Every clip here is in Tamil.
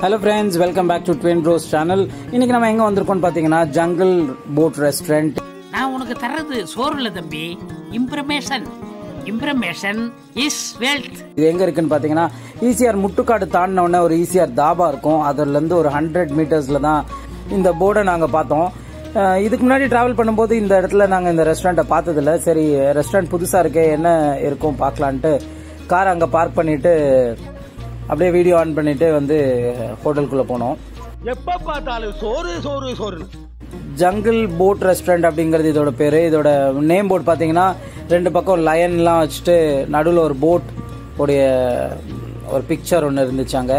Hello friends, welcome back to Twin Bros channel. இன்னைக்கு நம்ம எங்க வந்திருக்கோம் பாத்தீங்கன்னா ஜங்கிள் போட் ரெஸ்டாரண்ட். நான் உனக்கு தரது சோறு இல்ல தம்பி, இன்ஃபர்மேஷன். Information is wealth. இது எங்க இருக்குன்னு பாத்தீங்கன்னா ஈசிஆர் முட்டுக்காடு தாண்டின உடனே ஒரு ஈசிஆர் தாபா இருக்கும். அதுல இருந்து ஒரு 100 மீட்டர்ஸ்ல தான் இந்த போர்டை நாங்க பார்த்தோம். இதுக்கு முன்னாடி டிராவல் பண்ணும்போது இந்த இடத்துல நாங்க இந்த ரெஸ்டாரண்ட்டை பார்த்ததில்ல. சரி, ரெஸ்டாரண்ட் புதுசா இருக்கே, என்ன இருக்கும் பார்க்கலான்ட்டு கார் அங்க பார்க் பண்ணிட்டு அப்படியே வீடியோ ஆன் பண்ணிட்டு வந்து ஹோட்டலுக்குள்ள போனோம். எப்ப பார்த்தாலும் சோறு சோறு சோறு. ஜங்கிள் போட் ரெஸ்டாரண்ட் அப்படிங்கிறது இதோட பேரு. இதோட நேம் போர்டு பாத்தீங்கன்னா 2 பக்கம் லயன்லாம் வச்சுட்டு நடுவில் ஒரு போட் உடைய ஒரு பிக்சர் ஒன்று இருந்துச்சாங்க.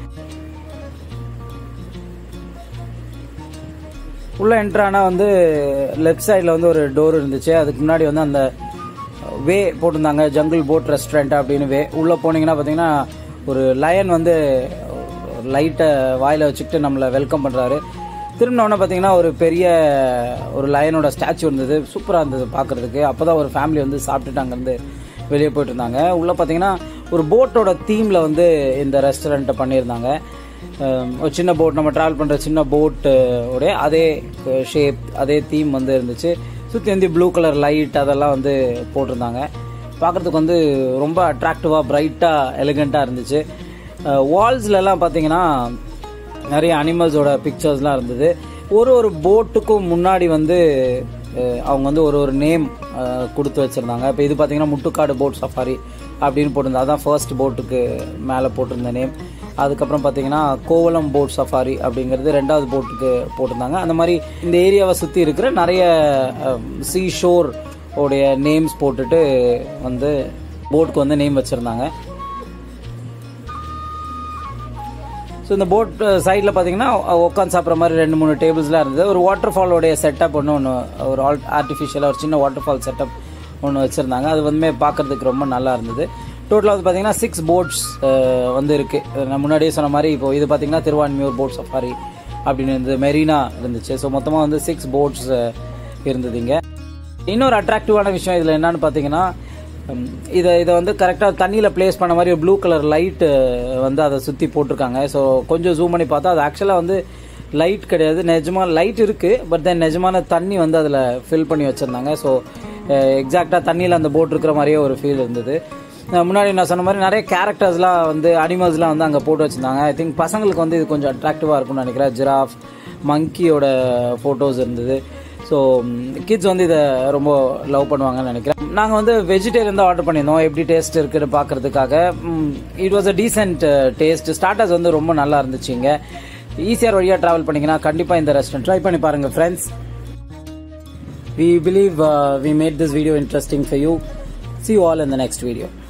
உள்ள என்ட்ரானா வந்து லெஃப்ட் சைடில் வந்து ஒரு டோர் இருந்துச்சு. அதுக்கு முன்னாடி வந்து அந்த வே போட்டிருந்தாங்க, ஜங்கிள் போட் ரெஸ்டாரண்ட் அப்படின்னு வே. உள்ள போனீங்கன்னா பாத்தீங்கன்னா ஒரு லயன் வந்து லைட்டை வாயில வச்சுக்கிட்டு நம்மளை வெல்கம் பண்றாரு. திரும்பினோடனே பார்த்தீங்கன்னா ஒரு பெரிய ஒரு லயனோட ஸ்டாச்சு இருந்தது. சூப்பராக இருந்தது பார்க்கறதுக்கு. அப்போதான் ஒரு ஃபேமிலி வந்து சாப்பிட்டுட்டு அங்கேருந்து வெளியே போயிட்டு இருந்தாங்க. உள்ள பார்த்தீங்கன்னா ஒரு போட்டோட தீம்ல வந்து இந்த ரெஸ்டாரண்ட்டை பண்ணியிருந்தாங்க. ஒரு சின்ன போட், நம்ம டிராவல் பண்ணுற சின்ன போட் உடைய அதே ஷேப் அதே தீம் வந்து இருந்துச்சு. சுற்றி வந்து ப்ளூ கலர் லைட் அதெல்லாம் வந்து போட்டிருந்தாங்க. பார்க்குறதுக்கு வந்து ரொம்ப அட்ராக்டிவாக பிரைட்டாக எலிகண்ட்டாக இருந்துச்சு. வால்ஸ்லலாம் பார்த்தீங்கன்னா நிறைய அனிமல்ஸோட பிக்சர்ஸ்லாம் இருந்தது. ஒரு போட்டுக்கும் முன்னாடி வந்து அவங்க வந்து ஒரு நேம் கொடுத்து வச்சுருந்தாங்க. இப்போ இது பார்த்தீங்கன்னா முட்டுக்காடு போட் சஃபாரி அப்படின்னு போட்டிருந்தா, அதான் ஃபர்ஸ்ட் போட்டுக்கு மேலே போட்டிருந்த நேம். அதுக்கப்புறம் பார்த்தீங்கன்னா கோவலம் போட் சஃபாரி அப்படிங்கிறது 2வது போட்டுக்கு போட்டிருந்தாங்க. அந்த மாதிரி இந்த ஏரியாவை சுற்றி இருக்கிற நிறைய சீ ஷோர் உடைய நேம்ஸ் போட்டுட்டு வந்து போட்டுக்கு வந்து நேம் வச்சுருந்தாங்க. ஸோ இந்த போட் சைடில் பார்த்தீங்கன்னா உட்காந்து சாப்பிட்ற மாதிரி 2-3 டேபிள்ஸ்லாம் இருந்தது. ஒரு வாட்டர் ஃபாலோடைய செட்டப் ஒன்று ஒரு ஆர்டிஃபிஷியலாக ஒரு சின்ன வாட்டர் ஃபால் செட்டப் ஒன்று வச்சுருந்தாங்க. அது வந்து பார்க்குறதுக்கு ரொம்ப நல்லா இருந்தது. டோட்டலாக வந்து பார்த்தீங்கன்னா 6 போட்ஸ் வந்து இருக்குது. நான் முன்னாடியே சொன்ன மாதிரி இப்போ இது பார்த்தீங்கன்னா திருவான்மியூர் போட் சஃபாரி அப்படின்னு இருந்தது, மெரினா இருந்துச்சு. ஸோ மொத்தமாக வந்து 6 போட்ஸ் இருந்தது இங்கே. இன்னொரு அட்ராக்டிவான விஷயம் இதில் என்னன்னு பார்த்தீங்கன்னா, இதை வந்து கரெக்டாக தண்ணியில் பிளேஸ் பண்ண மாதிரி ஒரு ப்ளூ கலர் லைட்டு வந்து அதை சுற்றி போட்டிருக்காங்க. ஸோ கொஞ்சம் ஜூம் பண்ணி பார்த்தா அது ஆக்சுவலாக வந்து லைட் கிடையாது, நிஜமாக லைட் இருக்குது. பட் தென் நிஜமான தண்ணி வந்து அதில் ஃபில் பண்ணி வச்சுருந்தாங்க. ஸோ எக்ஸாக்டாக தண்ணியில் அந்த போட் இருக்கிற மாதிரியே ஒரு ஃபீல் இருந்தது. முன்னாடி நான் சொன்ன மாதிரி நிறைய கேரக்டர்ஸ்லாம் வந்து அனிமல்ஸ்லாம் வந்து அங்கே போட்டு வச்சுருந்தாங்க. ஐ திங்க் பசங்களுக்கு வந்து இது கொஞ்சம் அட்ராக்டிவாக இருக்கும்னு நினைக்கிறேன். ஜிராஃப், மங்கியோட ஃபோட்டோஸ் இருந்தது. ஸோ கிட்ஸ் வந்து இதை ரொம்ப லவ் பண்ணுவாங்கன்னு நினைக்கிறேன். நாங்கள் வந்து வெஜிடேரியன் தான் ஆர்டர் பண்ணியிருந்தோம், எப்படி டேஸ்ட் இருக்குன்னு பார்க்கறதுக்காக. It was a decent taste. Starters வந்து ரொம்ப நல்லா இருந்துச்சுங்க. ஈஸியாக வழியாக ட்ராவல் பண்ணிங்கன்னா கண்டிப்பாக இந்த ரெஸ்டாரண்ட் ட்ரை பண்ணி பாருங்கள் friends. We believe we made this video interesting for you. See you all in the next video.